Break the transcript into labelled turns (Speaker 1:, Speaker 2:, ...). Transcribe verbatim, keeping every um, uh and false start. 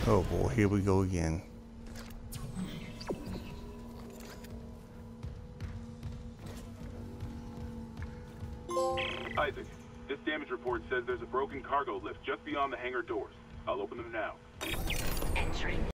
Speaker 1: Oh boy, here we go again.
Speaker 2: Isaac, this damage report says there's a broken cargo lift just beyond the hangar doors. I'll open them now.
Speaker 3: Entering